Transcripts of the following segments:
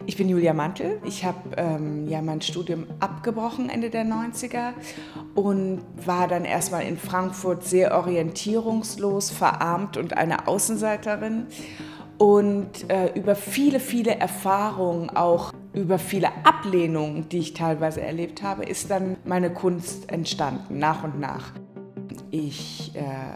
Ich bin Julia Mantel. Ich habe mein Studium abgebrochen Ende der 90er und war dann erstmal in Frankfurt sehr orientierungslos, verarmt und eine Außenseiterin. Und über viele Erfahrungen, auch über viele Ablehnungen, die ich teilweise erlebt habe, ist dann meine Kunst entstanden, nach und nach. Ich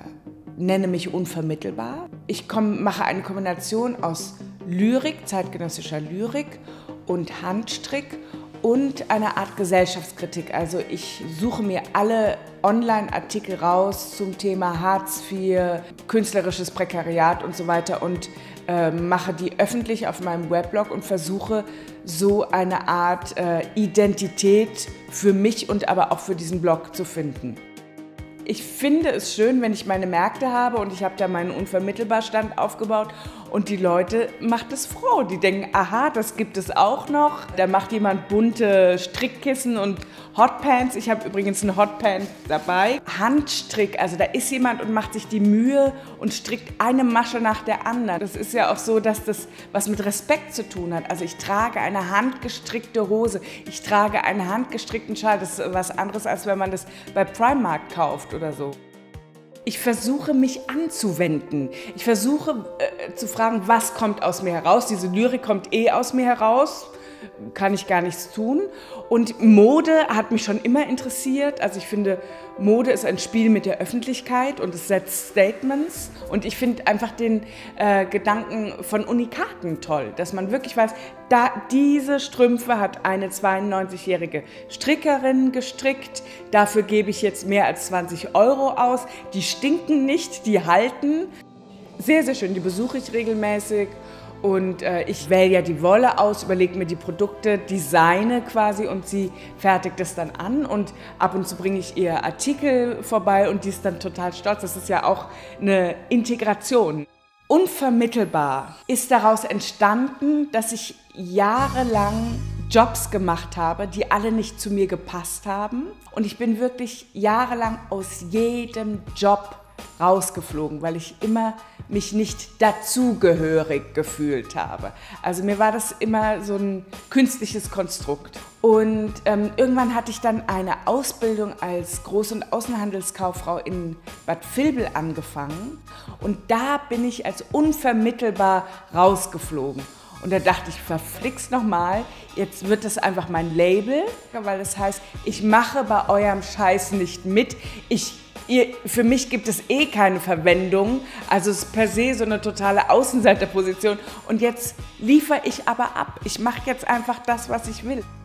nenne mich unvermittelbar. Ich mache eine Kombination aus Lyrik, zeitgenössischer Lyrik und Handstrick und eine Art Gesellschaftskritik. Also ich suche mir alle Online-Artikel raus zum Thema Hartz IV, künstlerisches Prekariat und so weiter und mache die öffentlich auf meinem Weblog und versuche so eine Art Identität für mich und aber auch für diesen Blog zu finden. Ich finde es schön, wenn ich meine Märkte habe und ich habe da meinen Unvermittelbarstand aufgebaut und die Leute macht es froh. Die denken, aha, das gibt es auch noch. Da macht jemand bunte Strickkissen und Hotpants. Ich habe übrigens einen Hotpant dabei. Handstrick, also da ist jemand und macht sich die Mühe und strickt eine Masche nach der anderen. Das ist ja auch so, dass das was mit Respekt zu tun hat. Also ich trage eine handgestrickte Hose, ich trage einen handgestrickten Schal. Das ist was anderes, als wenn man das bei Primark kauft oder so. Ich versuche, mich anzuwenden. Ich versuche zu fragen, was kommt aus mir heraus. Diese Lyrik kommt aus mir heraus, kann ich gar nichts tun. Und Mode hat mich schon immer interessiert. Also ich finde, Mode ist ein Spiel mit der Öffentlichkeit und es setzt Statements. Und ich finde einfach den Gedanken von Unikaten toll, dass man wirklich weiß, diese Strümpfe hat eine 92-jährige Strickerin gestrickt. Dafür gebe ich jetzt mehr als 20 € aus. Die stinken nicht, die halten. Sehr, sehr schön, die besuche ich regelmäßig. Und ich wähle ja die Wolle aus, überlege mir die Produkte, designe quasi und sie fertigt es dann an. Und ab und zu bringe ich ihr Artikel vorbei und die ist dann total stolz. Das ist ja auch eine Integration. Unvermittelbar ist daraus entstanden, dass ich jahrelang Jobs gemacht habe, die alle nicht zu mir gepasst haben. Und ich bin wirklich jahrelang aus jedem Job rausgeflogen, weil ich immer mich nicht dazugehörig gefühlt habe. Also mir war das immer so ein künstliches Konstrukt. Und irgendwann hatte ich dann eine Ausbildung als Groß- und Außenhandelskauffrau in Bad Vilbel angefangen. Und da bin ich als unvermittelbar rausgeflogen. Und da dachte ich, verflixt nochmal, jetzt wird das einfach mein Label, weil das heißt, ich mache bei eurem Scheiß nicht mit. Für mich gibt es keine Verwendung, also es ist per se so eine totale Außenseiterposition. Und jetzt liefere ich aber ab. Ich mache jetzt einfach das, was ich will.